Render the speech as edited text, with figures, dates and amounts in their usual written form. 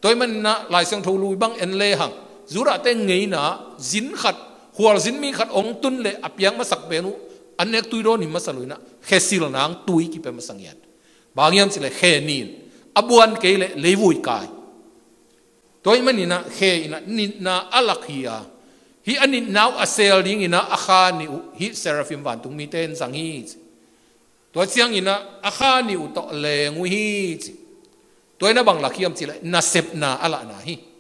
toy man na lai sang tho lui bang en le hang zura te ngei na zin khat hual zin mi khat ong tun le apyang ma sak benu anek tuiro ni masaluina khesil nang tui ki pe masangyan bangyam chile khe nin abuan ke le levui kai toy manina khe ina nin na alakhia hi anin now asel ding ina akha ni hi seraphim van tung mi ten sang hi to chiang ina akha ni u to le ngu hi toy na bang lakhiam chile na sep na ala na hi